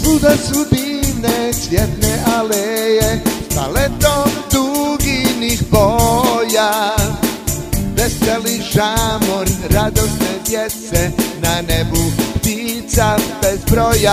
Svuda su divne cvjetne aleje s paletom duginih boja. Veseli žamor radosne djece, na nebu ptica bez broja.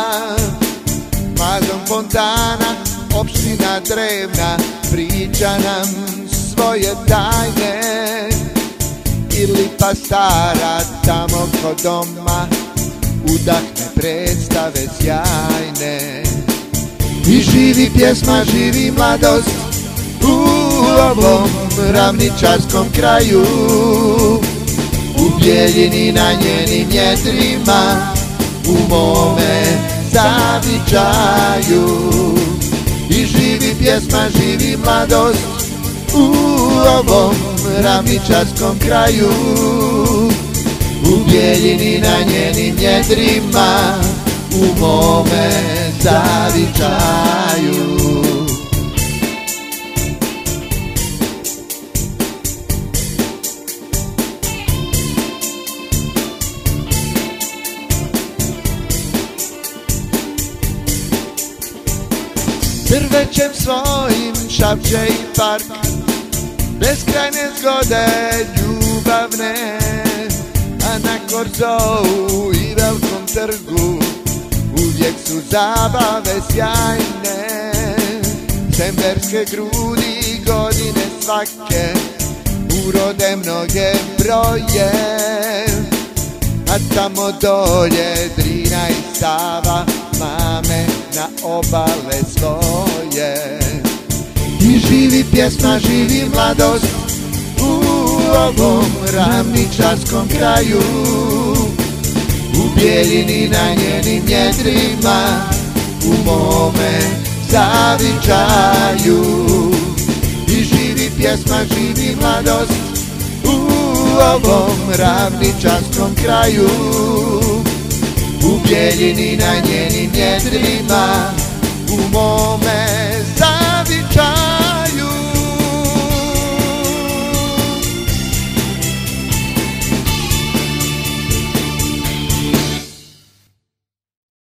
Mazom fontana, opština drevna, priča nam svoje tajne. I lipa stara tamo kod doma udahne predstave sjajne. I živi pjesma, živi mladost u ovom ravničarskom kraju, u Bijeljini na njenim njedrima, u mome zavičaju. I živi pjesma, živi mladost u ovom ravničarskom kraju, u Bijeljini na njenim njedrima, u mome zavičaju. Drvećem svojim šapće i park, beskrajne zgode ljubavne, a na Korzou i Velikom trgu uvijek su zabave sjajne. Semverske grudi godine svake urode mnoge broje, a tamo dolje Drina i Sava mame na obale svoje. I živi pjesma, živi mladost u ovom ravničarskom kraju, u Bijeljini na njenim njedrima, u mome zavičaju. I živi pjesma, živi mladost u ovom ravničarskom kraju, u Bijeljini na njenim njedrima, u mome